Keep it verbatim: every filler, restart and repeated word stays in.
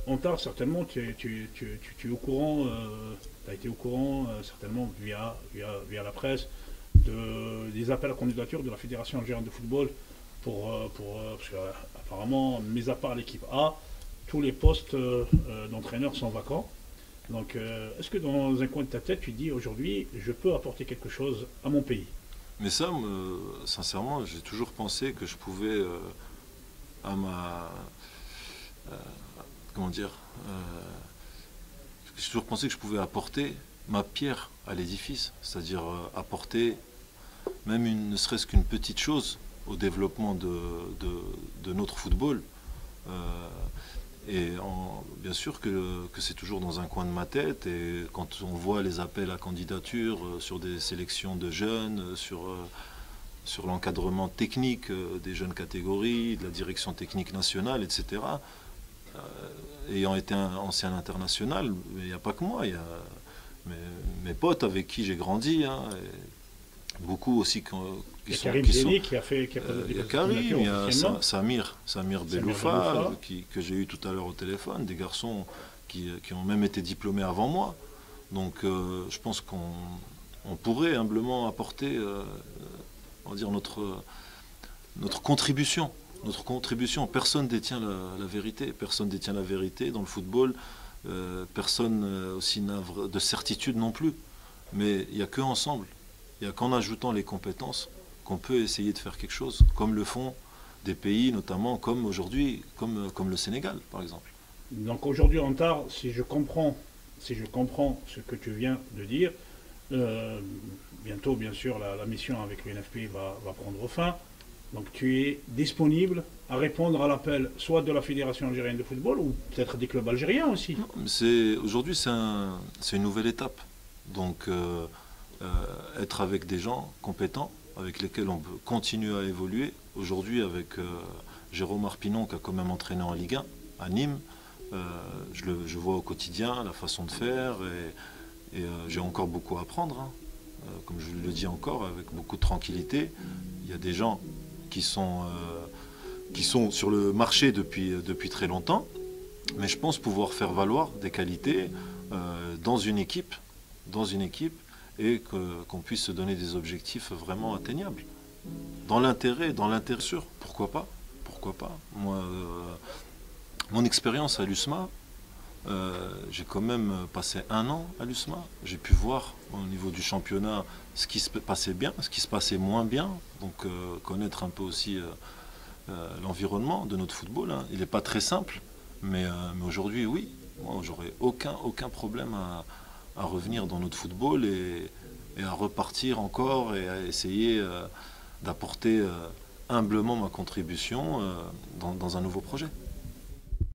Antar, certainement, tu es, tu, tu, tu, tu es au courant, euh, tu as été au courant, euh, certainement, via, via, via la presse, de, des appels à candidature de la Fédération algérienne de football pour, euh, pour euh, parce que, euh, apparemment, mis à part l'équipe A, tous les postes euh, euh, d'entraîneurs sont vacants. Donc, euh, est-ce que dans un coin de ta tête, tu dis aujourd'hui, je peux apporter quelque chose à mon pays? Mais ça, me- sincèrement, j'ai toujours pensé que je pouvais, euh, à ma, euh, comment dire, euh, j'ai toujours pensé que je pouvais apporter ma pierre à l'édifice, c'est-à-dire euh, apporter même une, ne serait-ce qu'une petite chose au développement de, de, de notre football. Euh, et en- bien sûr que, que c'est toujours dans un coin de ma tête. Et quand on voit les appels à candidature euh, sur des sélections de jeunes, euh, sur, euh, sur l'encadrement technique euh, des jeunes catégories, de la direction technique nationale, et cetera. Euh, ayant été un ancien international, il n'y a pas que moi, il y a mes, mes potes avec qui j'ai grandi, hein, et beaucoup aussi qui, Il qui y a sont, Karim qui sont Zeni qui a, fait, qui a euh, il y a posé Karim, candidature il y a officiellement, Sa- Samir, Samir Samir Beloufa, euh, Beloufa. qui- que j'ai eu tout à l'heure au téléphone, des garçons qui, qui ont même été diplômés avant moi. Donc euh, je pense qu'on on pourrait humblement apporter euh, on va dire notre, notre contribution. Notre contribution. Personne ne détient la, la vérité. Personne ne détient la vérité dans le football. Euh, personne euh, aussi n'a vra- de certitude non plus. Mais il n'y a qu'ensemble, il n'y a qu'en ajoutant les compétences qu'on peut essayer de faire quelque chose, comme le font des pays, notamment comme aujourd'hui, comme, comme le Sénégal, par exemple. Donc aujourd'hui, Antar, si je comprends, si je comprends ce que tu viens de dire, euh, bientôt, bien sûr, la, la mission avec l'U N F P va, va prendre fin. Donc tu es disponible à répondre à l'appel soit de la Fédération algérienne de football ou peut-être des clubs algériens aussi. C'est, aujourd'hui, c'est un, c'est une nouvelle étape. Donc, euh, euh, être avec des gens compétents, avec lesquels on peut continuer à évoluer. Aujourd'hui, avec euh, Jérôme Arpinon, qui a quand même entraîné en Ligue un, à Nîmes, euh, je, le, je vois au quotidien la façon de faire et, et euh, j'ai encore beaucoup à apprendre. Hein. Euh, comme je le dis encore, avec beaucoup de tranquillité. Il y a des gens qui sont, euh, qui sont sur le marché depuis, depuis très longtemps, mais je pense pouvoir faire valoir des qualités euh, dans une équipe, dans une équipe, et que, qu'on puisse se donner des objectifs vraiment atteignables. Dans l'intérêt, dans l'intérêt sûr, pourquoi pas, pourquoi pas. Moi, euh, mon expérience à l'U S M A, euh, j'ai quand même passé un an à l'U S M A. J'ai pu voir au niveau du championnat ce qui se passait bien, ce qui se passait moins bien, donc euh, connaître un peu aussi euh, euh, l'environnement de notre football. Hein. Il n'est pas très simple, mais, euh, mais aujourd'hui, oui, moi, j'aurais aucun, aucun problème à, à revenir dans notre football et, et à repartir encore et à essayer euh, d'apporter euh, humblement ma contribution euh, dans, dans un nouveau projet.